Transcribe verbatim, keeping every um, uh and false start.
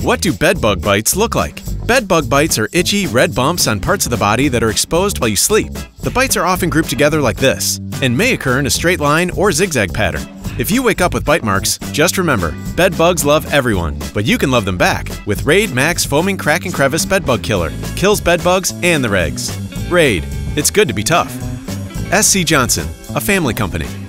What do bed bug bites look like? Bed bug bites are itchy, red bumps on parts of the body that are exposed while you sleep. The bites are often grouped together like this, and may occur in a straight line or zigzag pattern. If you wake up with bite marks, just remember, bed bugs love everyone, but you can love them back with Raid Max Foaming Crack and Crevice Bed Bug Killer. Kills bed bugs and the regs. Raid. It's good to be tough. S C Johnson, a family company.